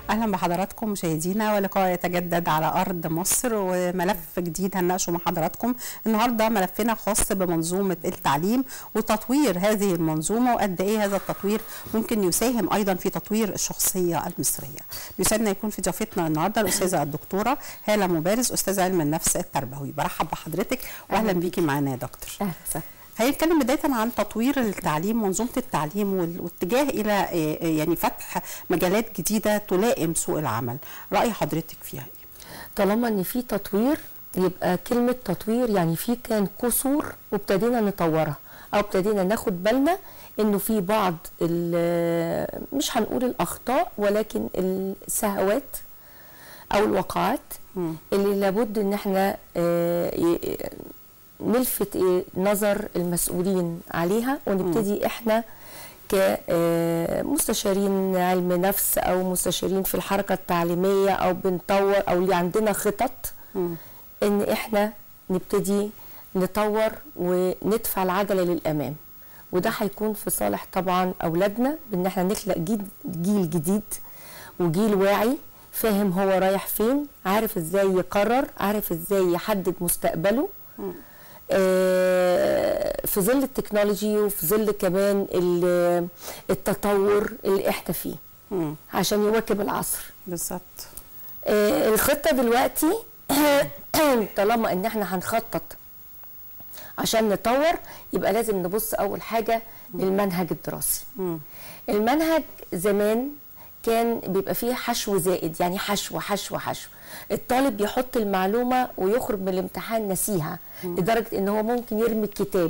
اهلا بحضراتكم مشاهدينا، ولقاء يتجدد على ارض مصر وملف جديد هنناقشه مع حضراتكم. النهارده ملفنا خاص بمنظومه التعليم وتطوير هذه المنظومه، وقد ايه هذا التطوير ممكن يساهم ايضا في تطوير الشخصيه المصريه. بيسعدنا يكون في ضيافتنا النهارده الاستاذه الدكتوره هاله مبارز، استاذ علم النفس التربوي. برحب بحضرتك واهلا بيكي معانا يا دكتور. اهلا وسهلا. هنتكلم بداية عن تطوير التعليم، منظومة التعليم والاتجاه إلى يعني فتح مجالات جديدة تلائم سوق العمل. رأي حضرتك فيها إيه؟ طالما إن في تطوير يبقى كلمة تطوير يعني في كان قصور وابتدينا نطورها أو ابتدينا ناخد بالنا إنه في بعض مش هنقول الأخطاء ولكن السهوات أو الوقعات اللي لابد إن احنا نلفت نظر المسؤولين عليها، ونبتدي احنا كمستشارين علم نفس او مستشارين في الحركه التعليميه او بنطور او اللي عندنا خطط ان احنا نبتدي نطور وندفع العجله للامام. وده هيكون في صالح طبعا اولادنا بان احنا نخلق جيل جديد وجيل واعي فاهم هو رايح فين، عارف ازاي يقرر، عارف ازاي يحدد مستقبله في ظل التكنولوجي وفي ظل كمان التطور اللي احنا فيه عشان يواكب العصر. بالظبط. الخطة دلوقتي طالما ان احنا هنخطط عشان نطور يبقى لازم نبص اول حاجة للمنهج الدراسي. المنهج زمان كان بيبقى فيه حشو زائد، يعني حشو حشو حشو. الطالب يحط المعلومة ويخرج من الامتحان نسيها لدرجة ان هو ممكن يرمي الكتاب.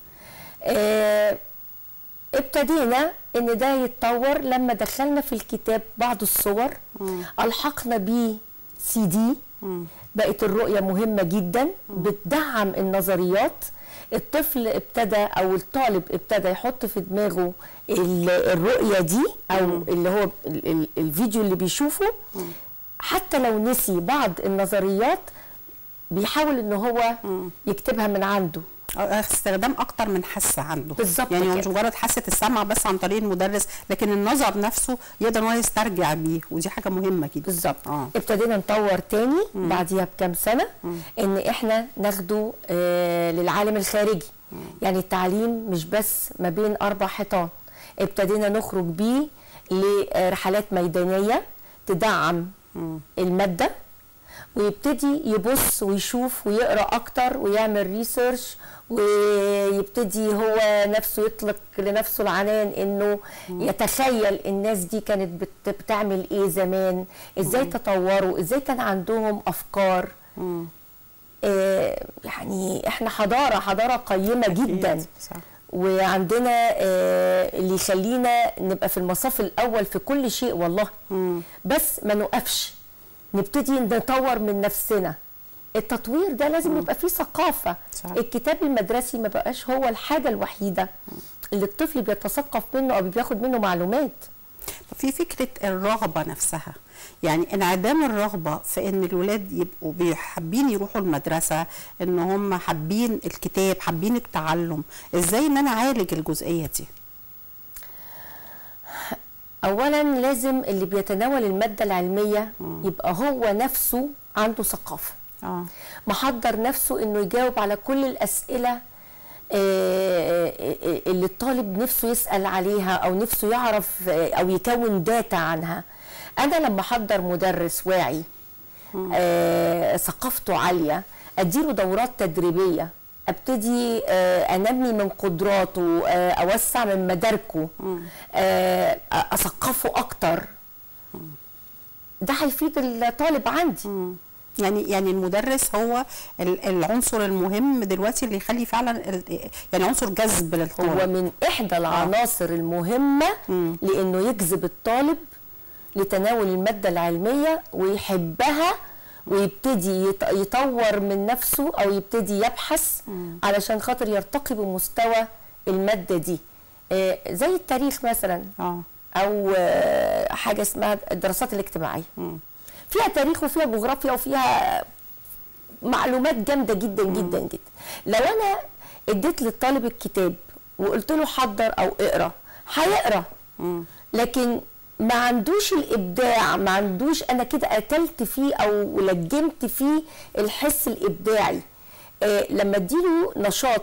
ابتدينا ان ده يتطور لما دخلنا في الكتاب بعض الصور، الحقنا بيه CD. بقت الرؤية مهمة جدا بتدعم النظريات. الطفل ابتدى او الطالب ابتدى يحط في دماغه الرؤية دي او اللي هو الفيديو اللي بيشوفه، حتى لو نسي بعض النظريات بيحاول ان هو يكتبها من عنده. استخدام اكتر من حاسه عنده بالظبط، يعني مش مجرد حاسه السمع بس عن طريق المدرس، لكن النظر نفسه يقدر ان هو يسترجع بيه، ودي حاجه مهمه جدا. بالظبط. ابتدينا نطور تاني بعديها بكام سنه ان احنا ناخده للعالم الخارجي. يعني التعليم مش بس ما بين 4 حيطان، ابتدينا نخرج بيه لرحلات ميدانيه تدعم الماده، ويبتدي يبص ويشوف ويقرا اكتر ويعمل ريسيرش، ويبتدي هو نفسه يطلق لنفسه العنان انه يتخيل الناس دي كانت بتعمل ايه زمان، ازاي تطوروا، ازاي كان عندهم افكار. يعني احنا حضاره قيمه جدا. صح. وعندنا اللي يخلينا نبقى في المصاف الاول في كل شيء والله. بس ما نوقفش، نبتدي نطور من نفسنا. التطوير ده لازم يبقى فيه ثقافة. صح. الكتاب المدرسي ما بقاش هو الحاجة الوحيدة اللي الطفل بيتثقف منه أو بياخد منه معلومات. في فكرة الرغبة نفسها، يعني انعدام الرغبة في ان الولاد يبقوا حابين يروحوا المدرسة، ان هم حابين الكتاب، حابين التعلم. ازاي ان انا اعالج الجزئية دي؟ اولا لازم اللي بيتناول الماده العلميه يبقى هو نفسه عنده ثقافه، محضر نفسه انه يجاوب على كل الاسئله اللي الطالب نفسه يسال عليها او نفسه يعرف او يكون داتا عنها. انا لما احضر مدرس واعي ثقافته عاليه، اديله دورات تدريبيه، ابتدي انمي من قدراته، اوسع من مداركه، اثقفه اكتر، ده هيفيد الطالب عندي. يعني المدرس هو العنصر المهم دلوقتي اللي يخلي فعلا يعني عنصر جذب للطالب. هو من احدى العناصر المهمه لانه يجذب الطالب لتناول الماده العلميه ويحبها ويبتدي يطور من نفسه او يبتدي يبحث علشان خاطر يرتقي بمستوى الماده دي. زي التاريخ مثلا او حاجه اسمها الدراسات الاجتماعيه، فيها تاريخ وفيها جغرافيا وفيها معلومات جامده جدا جدا جدا. لو انا اديت للطالب الكتاب وقلت له حضر او اقرا هيقرا، لكن ما عندوش الابداع، ما عندوش، انا كده قتلت فيه او لجمت فيه الحس الابداعي. لما اديله نشاط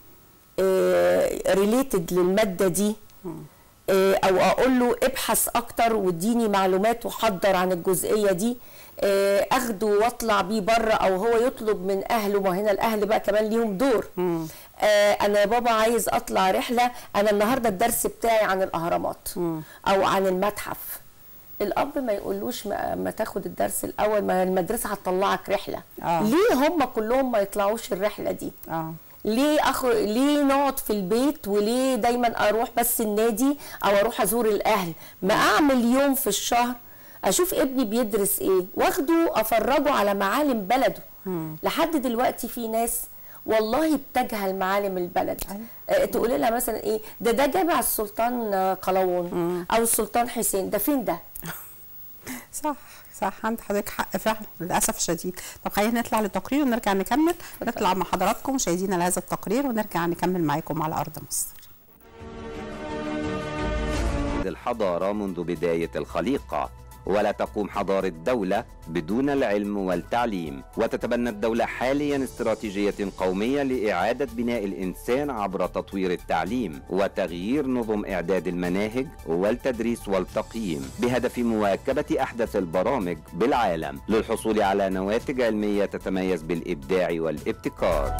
ريليتد للماده دي، او اقول له ابحث اكتر واديني معلومات وحضر عن الجزئيه دي، اخده واطلع بيه بره، او هو يطلب من اهله، ما هنا الاهل بقى كمان ليهم دور. انا يا بابا عايز اطلع رحله، انا النهارده الدرس بتاعي عن الاهرامات او عن المتحف. الاب ما يقولوش ما تاخد الدرس الاول، ما المدرسه هتطلعك رحله. ليه هم كلهم ما يطلعوش الرحله دي؟ ليه ليه نقعد في البيت، وليه دايما اروح بس النادي او اروح ازور الاهل؟ ما اعمل يوم في الشهر اشوف ابني بيدرس ايه، واخده افرجه على معالم بلده. لحد دلوقتي في ناس والله بتجهل معالم البلد. تقول لها مثلا ايه ده جامع السلطان قلاوون او السلطان حسين، ده فين ده؟ صح، عند حضرتك حق فعلا للاسف الشديد. طب خلينا نطلع للتقرير ونرجع نكمل. نطلع مع حضراتكم مشاهدينا لهذا التقرير ونرجع نكمل معاكم على ارض مصر. الحضارة منذ بداية الخليقة، ولا تقوم حضارة دولة بدون العلم والتعليم. وتتبنى الدولة حاليا استراتيجية قومية لإعادة بناء الإنسان عبر تطوير التعليم وتغيير نظم إعداد المناهج والتدريس والتقييم، بهدف مواكبة أحدث البرامج بالعالم للحصول على نواتج علمية تتميز بالإبداع والابتكار.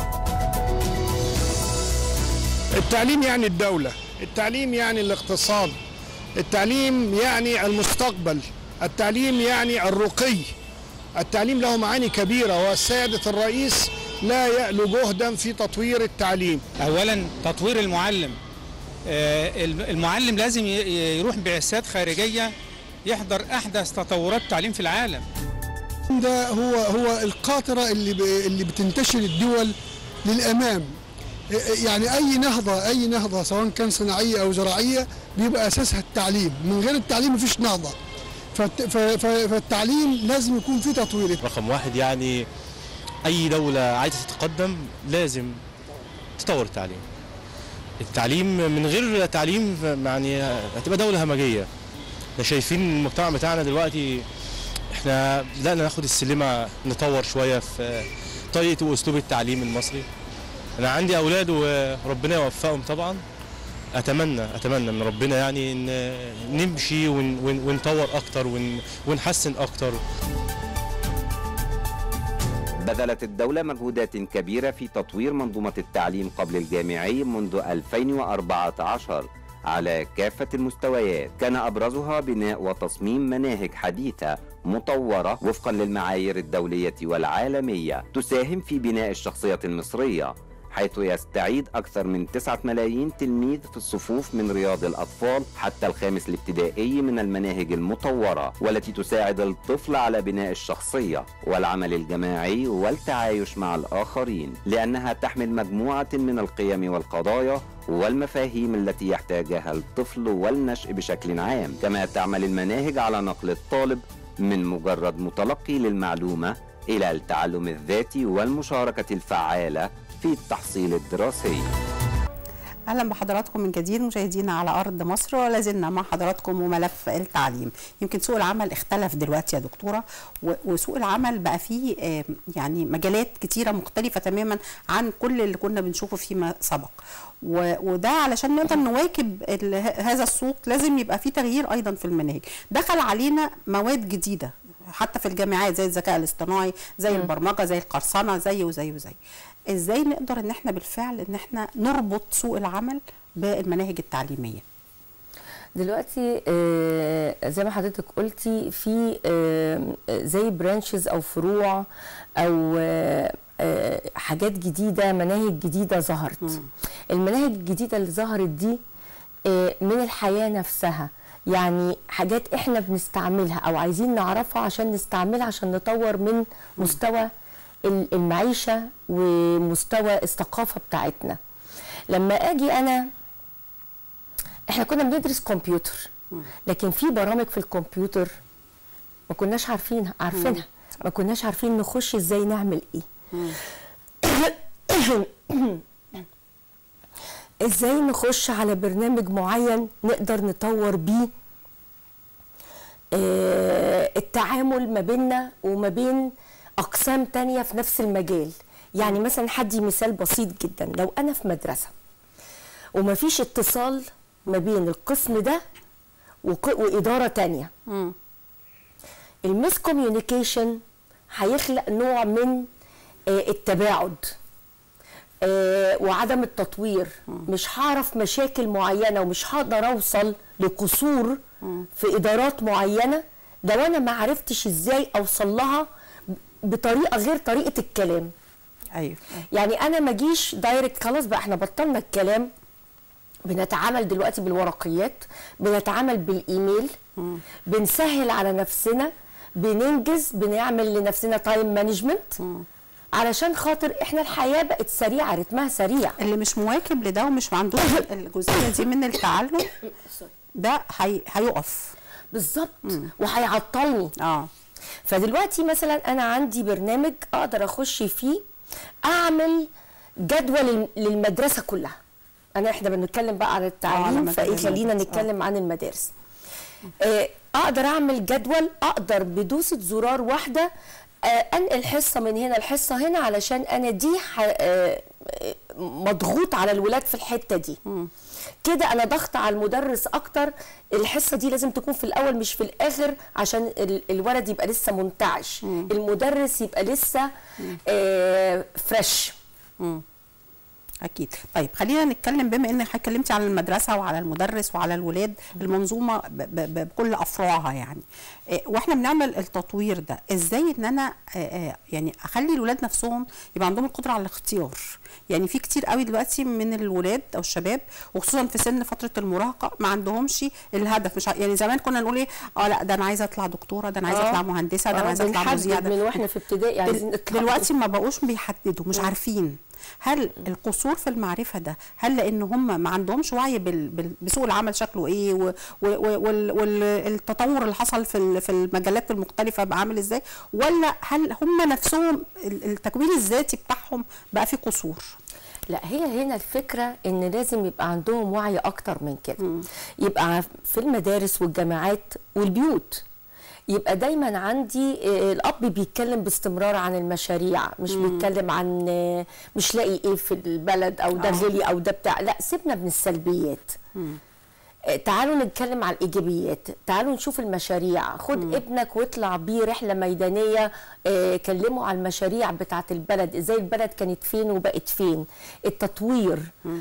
التعليم يعني الدولة، التعليم يعني الاقتصاد، التعليم يعني المستقبل، التعليم يعني الرقي. التعليم له معاني كبيرة، والسيادة الرئيس لا يألو جهدا في تطوير التعليم. أولا تطوير المعلم. المعلم لازم يروح بعثات خارجية يحضر أحدث تطورات التعليم في العالم. ده هو القاطرة اللي بتنتشر الدول للأمام. يعني أي نهضة سواء كان صناعية أو زراعية بيبقى أساسها التعليم. من غير التعليم مفيش نهضة. فالتعليم لازم يكون فيه تطوير. رقم واحد، يعني أي دولة عايزة تتقدم لازم تطور التعليم. التعليم من غير تعليم يعني هتبقى دولة همجية. احنا شايفين المجتمع بتاعنا دلوقتي، احنا بدأنا ناخد السلمة، نطور شوية في طريقة وأسلوب التعليم المصري. أنا عندي أولاد وربنا يوفقهم طبعا. أتمنى من ربنا يعني إن نمشي ونطور أكتر ونحسن أكتر. بذلت الدولة مجهودات كبيرة في تطوير منظومة التعليم قبل الجامعي منذ 2014 على كافة المستويات، كان أبرزها بناء وتصميم مناهج حديثة مطورة وفقا للمعايير الدولية والعالمية تساهم في بناء الشخصية المصرية، حيث يستعيد أكثر من 9 ملايين تلميذ في الصفوف من رياض الأطفال حتى الخامس الابتدائي من المناهج المطورة، والتي تساعد الطفل على بناء الشخصية والعمل الجماعي والتعايش مع الآخرين، لأنها تحمل مجموعة من القيم والقضايا والمفاهيم التي يحتاجها الطفل والنشء بشكل عام. كما تعمل المناهج على نقل الطالب من مجرد متلقي للمعلومة إلى التعلم الذاتي والمشاركة الفعالة في التحصيل الدراسي. اهلا بحضراتكم من جديد مشاهدينا على ارض مصر، ولا زلنا مع حضراتكم وملف التعليم. يمكن سوق العمل اختلف دلوقتي يا دكتوره، وسوق العمل بقى فيه يعني مجالات كتيره مختلفه تماما عن كل اللي كنا بنشوفه فيما سبق، وده علشان نقدر نواكب هذا السوق لازم يبقى فيه تغيير ايضا في المناهج. دخل علينا مواد جديده حتى في الجامعات زي الذكاء الاصطناعي، زي البرمجه، زي القرصنه، زي ازاي نقدر ان احنا بالفعل ان احنا نربط سوق العمل بالمناهج التعليميه؟ دلوقتي زي ما حضرتك قلتي في زي برانشز او فروع او حاجات جديده، مناهج جديده ظهرت. المناهج الجديده اللي ظهرت دي من الحياه نفسها، يعني حاجات احنا بنستعملها او عايزين نعرفها عشان نستعملها عشان نطور من مستوى المعيشة ومستوى الثقافة بتاعتنا. لما اجي احنا كنا بندرس كمبيوتر، لكن في برامج في الكمبيوتر ما كناش عارفينها، ما كناش عارفين نخش ازاي نعمل ايه. ازاي نخش على برنامج معين نقدر نطور بيه التعامل ما بيننا وما بين اقسام تانية في نفس المجال. يعني مثلا هدي مثال بسيط جدا، لو انا في مدرسه ومفيش اتصال ما بين القسم ده واداره تانية، الميس كوميونيكيشن هيخلق نوع من التباعد وعدم التطوير. مش هعرف مشاكل معينه ومش هقدر اوصل لقصور في ادارات معينه لو انا ما عرفتش ازاي اوصل لها بطريقه غير طريقه الكلام. ايوه يعني انا ما اجيش دايركت خلاص بقى احنا بطلنا الكلام، بنتعامل دلوقتي بالورقيات، بنتعامل بالايميل، بنسهل على نفسنا، بننجز، بنعمل لنفسنا تايم مانجمنت علشان خاطر احنا الحياه بقت سريعه، رتمها سريع. اللي مش مواكب لده ومش عندوش الجزئيه دي من التعلم ده هيقف بالظبط وهيعطلني. فدلوقتي مثلا انا عندي برنامج اقدر اخش فيه اعمل جدول للمدرسه كلها. احنا بنتكلم بقى عن التعليم، فايه خلينا نتكلم عن المدارس. اقدر اعمل جدول، اقدر بدوسه زرار واحده انقل حصه من هنا لحصه هنا علشان انا دي مضغوط على الولاد في الحته دي. كده انا ضغط على المدرس اكتر، الحصه دي لازم تكون في الاول مش في الاخر عشان الولد يبقى لسه منتعش، المدرس يبقى لسه فريش. اكيد. طيب خلينا نتكلم، بما انك اتكلمتي على المدرسه وعلى المدرس وعلى الولاد، المنظومه بكل افرعها يعني، واحنا بنعمل التطوير ده ازاي ان انا يعني اخلي الولاد نفسهم يبقى عندهم القدره على الاختيار. يعني في كتير قوي دلوقتي من الولاد او الشباب وخصوصا في سن فتره المراهقه ما عندهمش الهدف. مش يعني زمان كنا نقول ايه، لا ده انا عايزه اطلع دكتوره، ده انا عايزه اطلع مهندسه، ده انا عايزه اطلع مذيعه. من واحنا في ابتدائي عايزين نطلع. دلوقتي ما بقوش بيحددوا، مش عارفين. هل القصور في المعرفه ده هل لان هم ما عندهمش وعي بسوق العمل شكله ايه والتطور اللي حصل في المجالات المختلفه بقى عامل ازاي، ولا هل هم نفسهم التكوين الذاتي بتاعهم بقى فيه قصور؟ لا، هي هنا الفكره ان لازم يبقى عندهم وعي اكتر من كده. يبقى في المدارس والجامعات والبيوت يبقى دايما عندي الاب بيتكلم باستمرار عن المشاريع، مش بيتكلم عن مش لاقي ايه في البلد او ده غلي او ده بتاع، لا سيبنا من السلبيات. تعالوا نتكلم على الايجابيات، تعالوا نشوف المشاريع. خد ابنك واطلع بيه رحله ميدانيه، كلموا على المشاريع بتاعه البلد، ازاي البلد كانت فين وبقت فين، التطوير.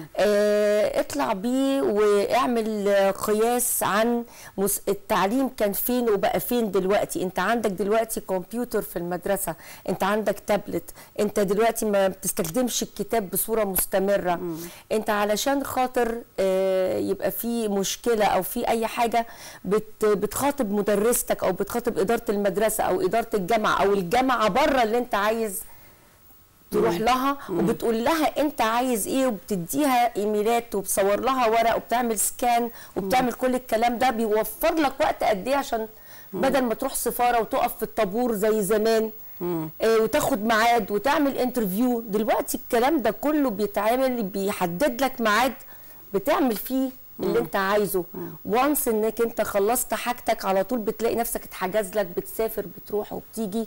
اطلع بيه واعمل قياس عن التعليم كان فين وبقى فين دلوقتي. انت عندك دلوقتي كمبيوتر في المدرسه، انت عندك تابلت، انت دلوقتي ما بتستخدمش الكتاب بصوره مستمره. انت علشان خاطر يبقى في مشكله او في اي حاجه بتخاطب مدرستك او بتخاطب اداره المدرسه او اداره الجامعه او الجامعه بره اللي انت عايز تروح لها، وبتقول لها انت عايز ايه، وبتديها ايميلات وبتصور لها ورق وبتعمل سكان وبتعمل كل الكلام ده. بيوفر لك وقت قد ايه عشان بدل ما تروح سفاره وتقف في الطابور زي زمان وتاخد ميعاد وتعمل انترفيو. دلوقتي الكلام ده كله بيتعمل، بيحدد لك ميعاد بتعمل فيه اللي انت عايزه. وانس انك انت خلصت حاجتك على طول بتلاقي نفسك اتحجز لك، بتسافر بتروح وبتيجي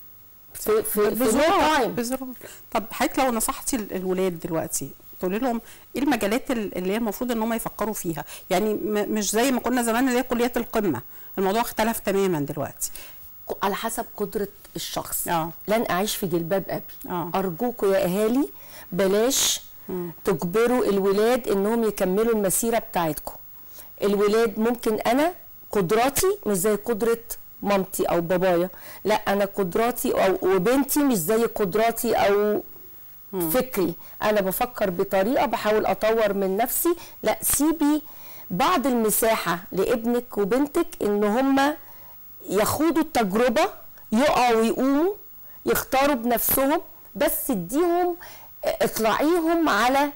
في بزرار. طب حضرتك لو نصحتي الولاد دلوقتي تقولي لهم ايه المجالات اللي هي المفروض ان هم يفكروا فيها؟ يعني مش زي ما كنا زمان اللي هي كليات القمه، الموضوع اختلف تماما دلوقتي. على حسب قدره الشخص. لن اعيش في جلباب ابي. ارجوكوا يا اهالي بلاش تجبروا الولاد انهم يكملوا المسيره بتاعتكم. الولاد ممكن انا قدراتي مش زي قدره مامتي او بابايا، لا انا قدراتي وبنتي مش زي قدراتي او فكري. انا بفكر بطريقه بحاول اطور من نفسي. لا، سيبي بعض المساحه لابنك وبنتك ان هم يخوضوا التجربه، يقعوا ويقوموا، يختاروا بنفسهم، بس اديهم اطلعيهم على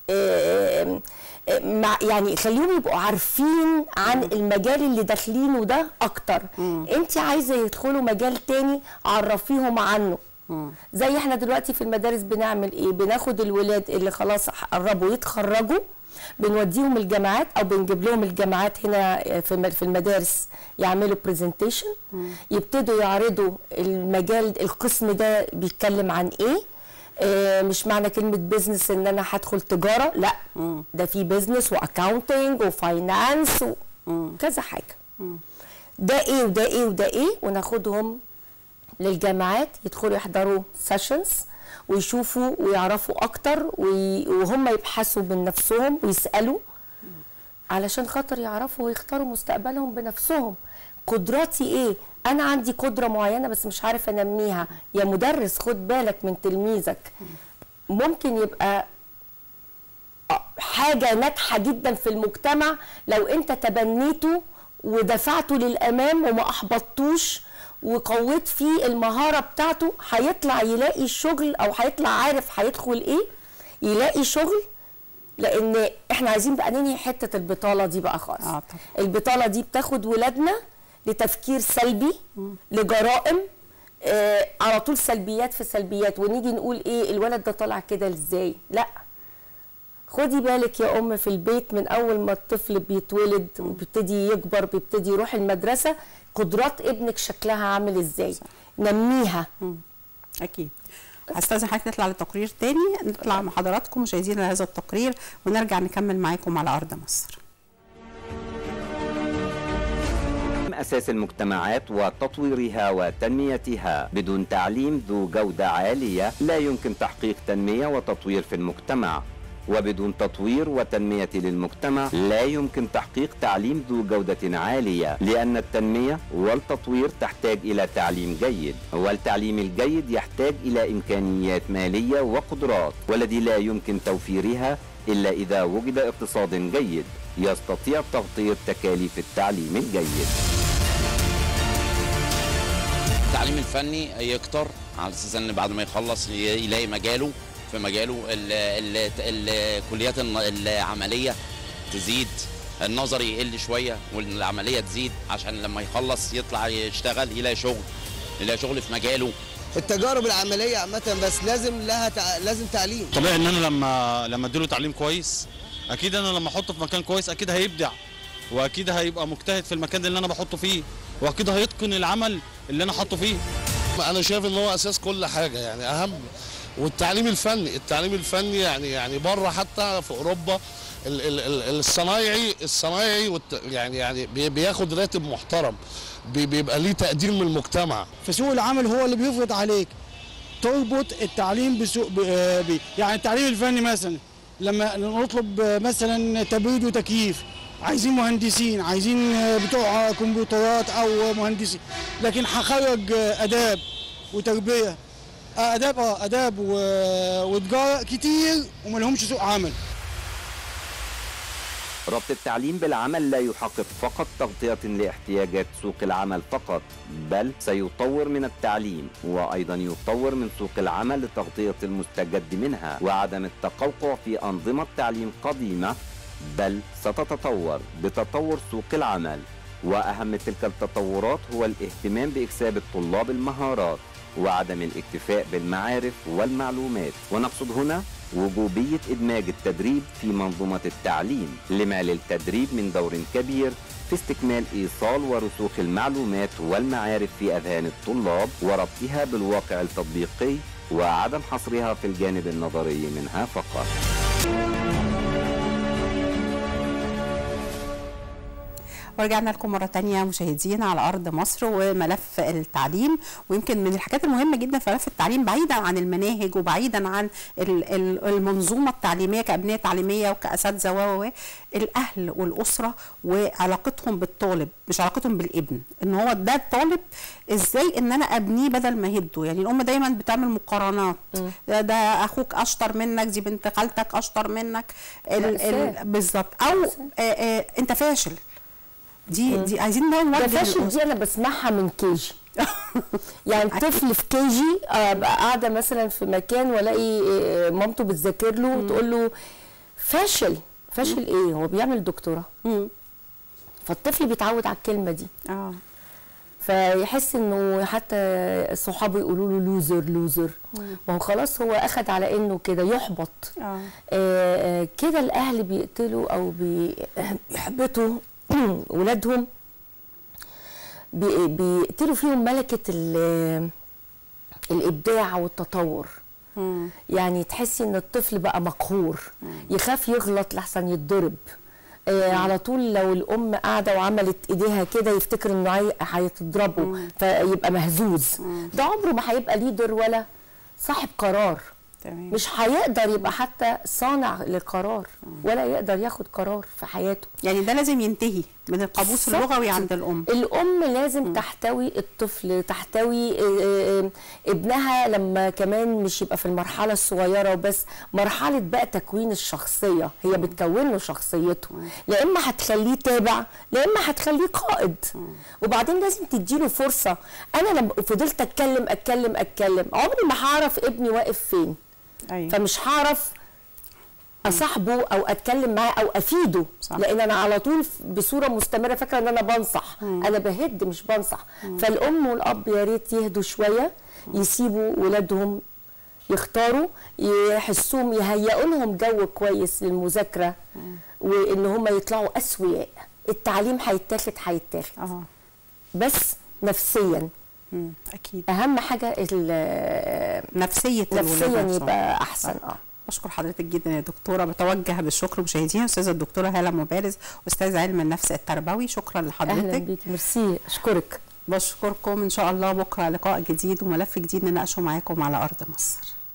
يعني خليهم يبقوا عارفين عن المجال اللي داخلينه ده اكتر. انت عايزه يدخلوا مجال تاني عرفيهم عنه. زي احنا دلوقتي في المدارس بنعمل ايه؟ بناخد الولاد اللي خلاص قربوا يتخرجوا بنوديهم الجامعات او بنجيب لهم الجامعات هنا في المدارس يعملوا برزنتيشن، يبتدوا يعرضوا المجال، القسم ده بيتكلم عن ايه. مش معنى كلمة بيزنس ان انا هدخل تجارة، لا، ده في بيزنس واكاونتنج وفاينانس وكذا حاجة. ده ايه وده ايه وده ايه، وناخدهم للجامعات يدخلوا يحضروا سيشنز ويشوفوا ويعرفوا اكتر وهم يبحثوا من نفسهم ويسألوا علشان خاطر يعرفوا ويختاروا مستقبلهم بنفسهم. قدراتي ايه؟ انا عندي قدرة معينة بس مش عارف انميها. يا مدرس خد بالك من تلميذك، ممكن يبقى حاجة ناجحة جدا في المجتمع لو انت تبنيته ودفعته للامام وما احبطتوش وقويت فيه المهارة بتاعته، هيطلع يلاقي شغل او هيطلع عارف هيدخل ايه، يلاقي شغل. لان احنا عايزين بقى ننهي حتة البطالة دي بقى خالص. البطالة دي بتاخد ولادنا لتفكير سلبي، لجرائم، على طول سلبيات في سلبيات، ونيجي نقول ايه الولد ده طالع كده ازاي؟ لا، خدي بالك يا ام في البيت من اول ما الطفل بيتولد وبيبتدي يكبر بيبتدي يروح المدرسه، قدرات ابنك شكلها عامل ازاي، نميها. اكيد. هستاذن حضرتك نطلع لتقرير تاني، نطلع مع حضراتكم مشاهدينا لهذا التقرير ونرجع نكمل معاكم على ارض مصر. أساس المجتمعات وتطويرها وتنميتها. بدون تعليم ذو جودة عالية لا يمكن تحقيق تنمية وتطوير في المجتمع، وبدون تطوير وتنمية للمجتمع لا يمكن تحقيق تعليم ذو جودة عالية، لأن التنمية والتطوير تحتاج إلى تعليم جيد، والتعليم الجيد يحتاج إلى إمكانيات مالية وقدرات، والذي لا يمكن توفيرها إلا إذا وجد اقتصاد جيد يستطيع تغطية تكاليف التعليم الجيد. التعليم الفني يكتر على اساس ان بعد ما يخلص يلاقي مجاله في مجاله. الكليات العمليه تزيد، النظري يقل شويه والعمليه تزيد، عشان لما يخلص يطلع يشتغل يلاقي شغل في مجاله. التجارب العمليه عامه بس لازم تعليم. طبيعي ان انا لما اديله تعليم كويس، اكيد انا لما احطه في مكان كويس اكيد هيبدع، واكيد هيبقى مجتهد في المكان اللي انا بحطه فيه، واكيد هيتقن العمل اللي انا حاطه فيه. انا شايف ان هو اساس كل حاجه، يعني اهم. والتعليم الفني يعني بره حتى في اوروبا الصنايعي يعني بياخد راتب محترم، بيبقى ليه تقدير من المجتمع. في سوق العمل هو اللي بيفرض عليك تربط التعليم بسوق يعني التعليم الفني مثلا لما نطلب مثلا تبريد وتكييف، عايزين مهندسين، عايزين بتوع كمبيوترات او مهندسين، لكن هخرج اداب وتربيه، اداب وتجاره كتير وما لهمش سوق عمل. ربط التعليم بالعمل لا يحقق فقط تغطية لاحتياجات سوق العمل فقط، بل سيطور من التعليم وأيضا يطور من سوق العمل لتغطية المستجد منها، وعدم التقوقع في أنظمة تعليم قديمة، بل ستتطور بتطور سوق العمل. وأهم تلك التطورات هو الاهتمام بإكساب الطلاب المهارات وعدم الاكتفاء بالمعارف والمعلومات. ونقصد هنا وجوبية إدماج التدريب في منظومة التعليم، لما للتدريب من دور كبير في استكمال إيصال ورسوخ المعلومات والمعارف في أذهان الطلاب وربطها بالواقع التطبيقي، وعدم حصرها في الجانب النظري منها فقط. ورجعنا لكم مرة تانية مشاهدينا على أرض مصر وملف التعليم. ويمكن من الحاجات المهمة جدا في ملف التعليم بعيدا عن المناهج وبعيدا عن المنظومة التعليمية كأبنية تعليمية وكأساتذة الأهل والأسرة وعلاقتهم بالطالب، مش علاقتهم بالابن، إن هو ده الطالب إزاي إن أنا أبنيه بدل ما أهده. يعني الأم دايما بتعمل مقارنات، ده أخوك أشطر منك، دي بنت خالتك أشطر منك، بالظبط، أو أنت فاشل. دي عايزين نوجه ده فاشل. دي انا بسمعها من كيجي. يعني طفل في كيجي ابقى قاعده مثلا في مكان والاقي مامته بتذاكر له وتقول له فاشل ايه، هو بيعمل دكتوراه. فالطفل بيتعود على الكلمه دي. فيحس انه حتى صحابه يقولوا له لوزر لوزر، ما هو خلاص هو اخد على انه كده يحبط. كده الاهل بيقتلوا او بيحبطوا ولادهم، بيقتلوا فيهم ملكه الابداع والتطور. يعني تحسي ان الطفل بقى مقهور، يخاف يغلط لحسن يتضرب. على طول لو الام قاعده وعملت ايديها كده يفتكر انه هيتضربوا فيبقى مهزوز. ده عمره ما هيبقى ليدر ولا صاحب قرار. مش هيقدر يبقى حتى صانع لقرار ولا يقدر ياخد قرار في حياته. يعني ده لازم ينتهي من القاموس اللغوي عند الام. الام لازم تحتوي الطفل، تحتوي ابنها، لما كمان مش يبقى في المرحله الصغيره وبس، مرحله بقى تكوين الشخصيه، هي بتكون له شخصيته. لا اما هتخليه تابع، لا اما هتخليه قائد. وبعدين لازم تديله فرصه. انا لما فضلت اتكلم عمري ما هعرف ابني واقف فين. فمش هعرف اصاحبه او اتكلم معاه او افيده. لان انا على طول بصوره مستمره فاكره ان انا بنصح. انا بهد مش بنصح. فالام والاب يا ريت يهدوا شويه، يسيبوا ولادهم يختاروا، يحسوهم، يهيئوا لهم جو كويس للمذاكره وان هم يطلعوا اسوياء. التعليم هيتاخد بس نفسيا. اكيد اهم حاجه نفسيا يبقى احسن. بشكر حضرتك جدا يا دكتوره. بتوجه بالشكر مشاهدينا استاذه الدكتوره هاله مبارز، استاذ علم النفس التربوي. شكرا لحضرتك. اهلا بيكي، ميرسي، اشكرك. بشكركم. ان شاء الله بكره لقاء جديد وملف جديد نناقشه معاكم على ارض مصر.